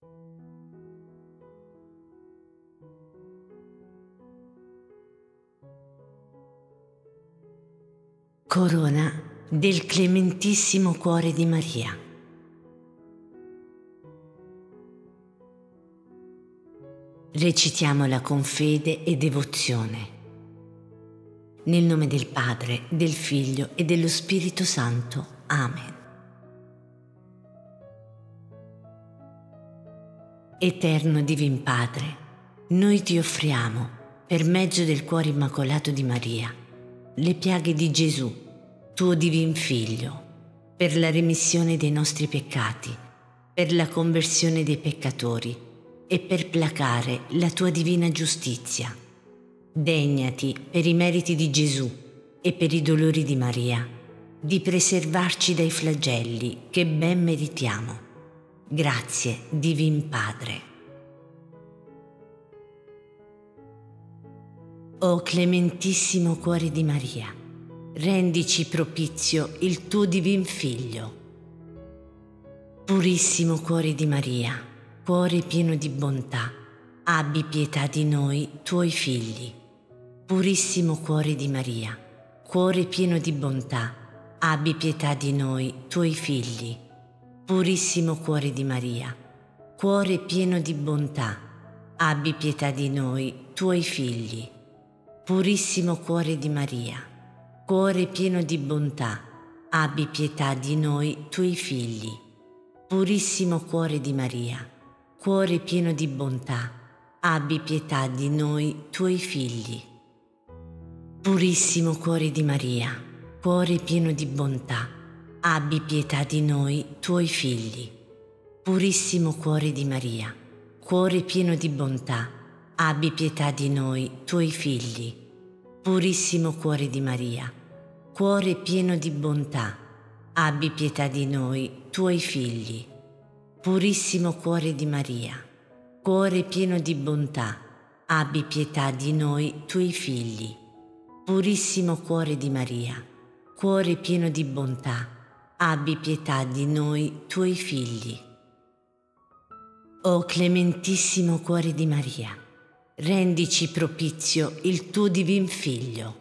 Corona del Clementissimo Cuore di Maria. Recitiamola con fede e devozione. Nel nome del Padre, del Figlio e dello Spirito Santo. Amen. Eterno Divin Padre, noi ti offriamo, per mezzo del cuore immacolato di Maria, le piaghe di Gesù, tuo Divin Figlio, per la remissione dei nostri peccati, per la conversione dei peccatori e per placare la tua divina giustizia. Degnati, per i meriti di Gesù e per i dolori di Maria, di preservarci dai flagelli che ben meritiamo. Grazie, Divin Padre. O Clementissimo Cuore di Maria, rendici propizio il tuo Divin Figlio. Purissimo Cuore di Maria, cuore pieno di bontà, abbi pietà di noi, tuoi figli. Purissimo Cuore di Maria, cuore pieno di bontà, abbi pietà di noi, tuoi figli. Purissimo Cuore di Maria, cuore pieno di bontà, abbi pietà di noi, tuoi figli. Purissimo Cuore di Maria, cuore pieno di bontà, abbi pietà di noi, tuoi figli. Purissimo Cuore di Maria, cuore pieno di bontà, abbi pietà di noi, tuoi figli. Purissimo Cuore di Maria, cuore pieno di bontà, abbi pietà di noi, tuoi figli. Purissimo Cuore di Maria, cuore pieno di bontà, abbi pietà di noi, tuoi figli. Purissimo Cuore di Maria, cuore pieno di bontà, abbi pietà di noi, tuoi figli. Purissimo Cuore di Maria, cuore pieno di bontà, abbi pietà di noi, tuoi figli. Purissimo Cuore di Maria, cuore pieno di bontà, abbi pietà di noi, tuoi figli. O Clementissimo Cuore di Maria, rendici propizio il tuo Divin Figlio.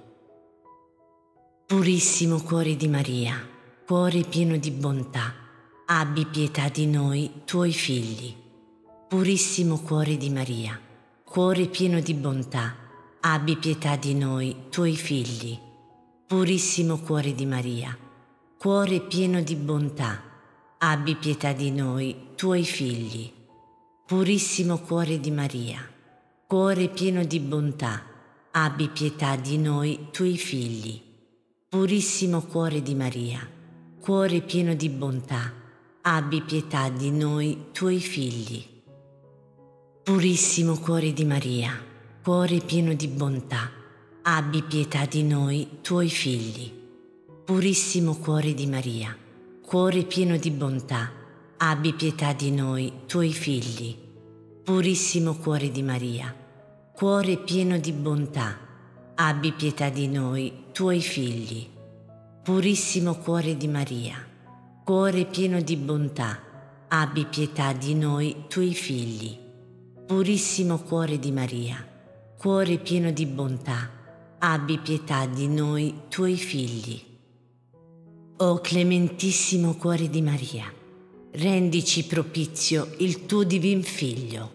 Purissimo Cuore di Maria, cuore pieno di bontà, abbi pietà di noi, tuoi figli. Purissimo Cuore di Maria, cuore pieno di bontà, abbi pietà di noi, tuoi figli. Purissimo Cuore di Maria, cuore pieno di bontà, abbi pietà di noi, tuoi figli. Purissimo Cuore di Maria, cuore pieno di bontà, abbi pietà di noi, tuoi figli. Purissimo Cuore di Maria, cuore pieno di bontà, abbi pietà di noi, tuoi figli. Purissimo Cuore di Maria, cuore pieno di bontà, abbi pietà di noi, tuoi figli. Purissimo Cuore di Maria, cuore pieno di bontà, abbi pietà di noi, tuoi figli. Purissimo Cuore di Maria, cuore pieno di bontà, abbi pietà di noi, tuoi figli. Purissimo Cuore di Maria, cuore pieno di bontà, abbi pietà di noi, tuoi figli. Purissimo Cuore di Maria, cuore pieno di bontà, abbi pietà di noi, tuoi figli. O Clementissimo Cuore di Maria, rendici propizio il tuo Divin Figlio.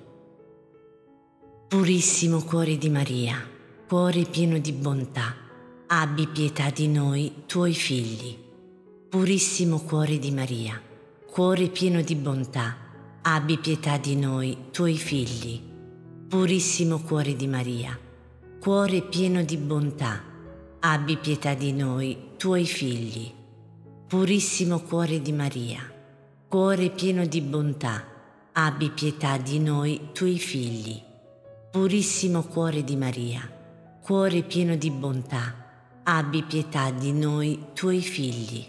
Purissimo Cuore di Maria, cuore pieno di bontà, abbi pietà di noi, tuoi figli. Purissimo Cuore di Maria, cuore pieno di bontà, abbi pietà di noi, tuoi figli. Purissimo Cuore di Maria, cuore pieno di bontà, abbi pietà di noi, tuoi figli. Purissimo Cuore di Maria, cuore pieno di bontà, abbi pietà di noi, tuoi figli. Purissimo Cuore di Maria, cuore pieno di bontà, abbi pietà di noi, tuoi figli.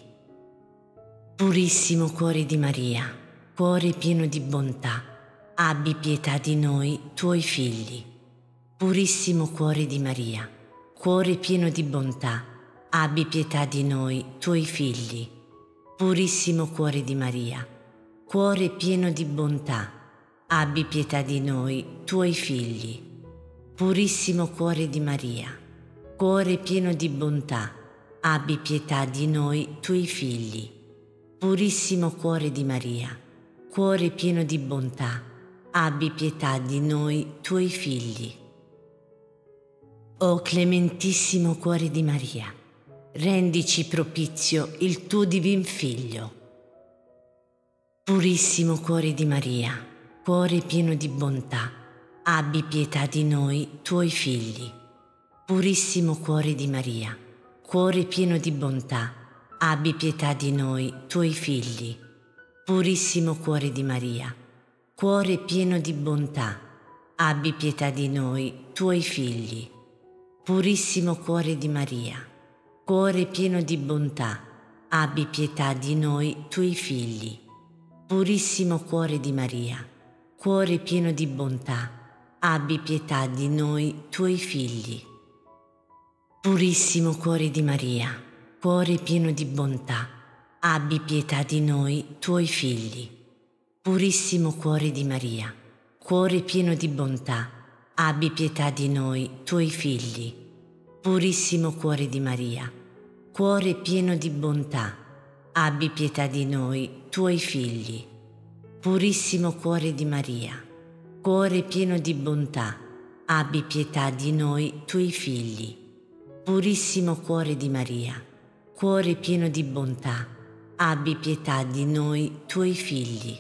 Purissimo Cuore di Maria, cuore pieno di bontà, abbi pietà di noi, tuoi figli. Purissimo Cuore di Maria, cuore pieno di bontà, abbi pietà di noi, tuoi figli. Purissimo Cuore di Maria, cuore pieno di bontà, abbi pietà di noi, tuoi figli. Purissimo cuore di Maria, cuore pieno di bontà, abbi pietà di noi, tuoi figli. Purissimo cuore di Maria, cuore pieno di bontà, abbi pietà di noi, tuoi figli. O clementissimo cuore di Maria, rendici propizio il tuo divin Figlio. Purissimo cuore di Maria, cuore pieno di bontà, abbi pietà di noi, tuoi figli. Purissimo cuore di Maria, cuore pieno di bontà, abbi pietà di noi, tuoi figli. Purissimo cuore di Maria, cuore pieno di bontà, abbi pietà di noi, tuoi figli. Purissimo cuore di Maria, cuore pieno di bontà, abbi pietà di noi, tuoi figli. Purissimo cuore di Maria, cuore pieno di bontà, abbi pietà di noi, tuoi figli. Purissimo cuore di Maria, cuore pieno di bontà, abbi pietà di noi, tuoi figli. Purissimo cuore di Maria, cuore pieno di bontà, abbi pietà di noi, tuoi figli. Purissimo cuore di Maria, cuore pieno di bontà, abbi pietà di noi, tuoi figli. Purissimo cuore di Maria, cuore pieno di bontà, abbi pietà di noi, tuoi figli. Purissimo cuore di Maria, cuore pieno di bontà, abbi pietà di noi, tuoi figli.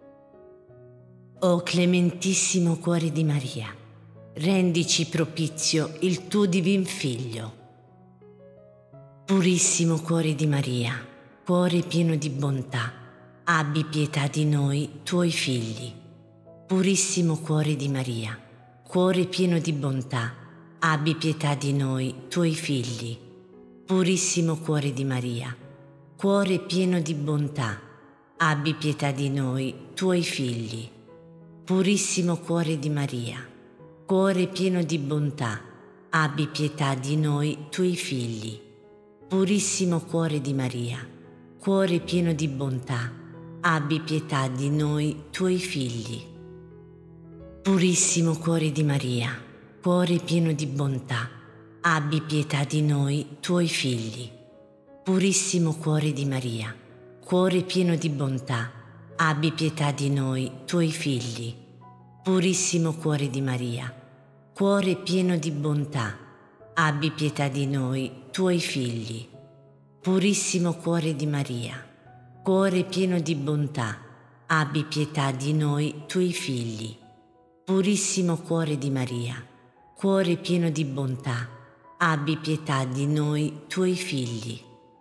O clementissimo cuore di Maria, rendici propizio il tuo divin Figlio. Purissimo cuore di Maria, cuore pieno di bontà, abbi pietà di noi, tuoi figli. Purissimo cuore di Maria, cuore pieno di bontà, abbi pietà di noi, tuoi figli. Purissimo cuore di Maria, cuore pieno di bontà, abbi pietà di noi, tuoi figli. Purissimo cuore di Maria, cuore pieno di bontà, abbi pietà di noi, tuoi figli. Purissimo cuore di Maria, cuore pieno di bontà, abbi pietà di noi, tuoi figli. Purissimo cuore di Maria, cuore pieno di bontà, abbi pietà di noi, tuoi figli. Purissimo cuore di Maria, cuore pieno di bontà, abbi pietà di noi, tuoi figli. Purissimo cuore di Maria, cuore pieno di bontà, abbi pietà di noi, tuoi figli. Purissimo cuore di Maria, cuore pieno di bontà, abbi pietà di noi, tuoi figli. Purissimo cuore di Maria, cuore pieno di bontà, abbi pietà di noi, tuoi figli.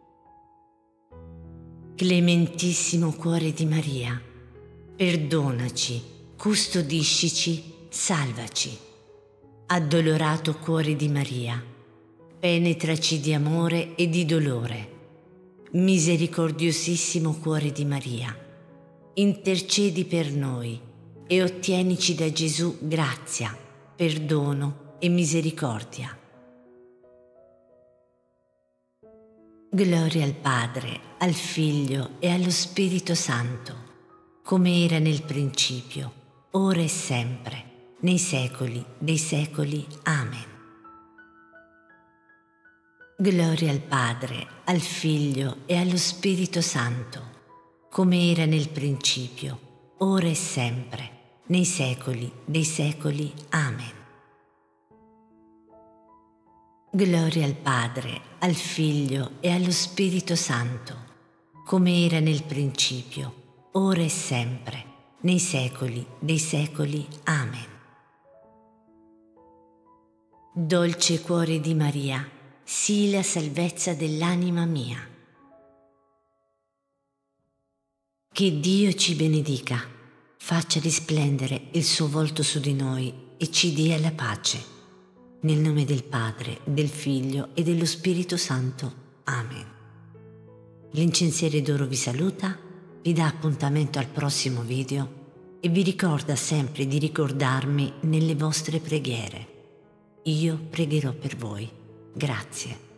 Clementissimo cuore di Maria, perdonaci, custodiscici, salvaci. Addolorato cuore di Maria, penetraci di amore e di dolore. Misericordiosissimo cuore di Maria, intercedi per noi e ottienici da Gesù grazia, perdono e misericordia. Gloria al Padre, al Figlio e allo Spirito Santo, come era nel principio, ora e sempre, nei secoli dei secoli. Amen. Gloria al Padre, al Figlio e allo Spirito Santo, come era nel principio, ora e sempre, nei secoli dei secoli. Amen. Gloria al Padre, al Figlio e allo Spirito Santo, come era nel principio, ora e sempre, nei secoli dei secoli. Amen. Dolce cuore di Maria, sii la salvezza dell'anima mia. Che Dio ci benedica, faccia risplendere il suo volto su di noi e ci dia la pace. Nel nome del Padre, del Figlio e dello Spirito Santo. Amen. L'incensiere d'oro vi saluta, vi dà appuntamento al prossimo video e vi ricorda sempre di ricordarmi nelle vostre preghiere. Io pregherò per voi. Grazie.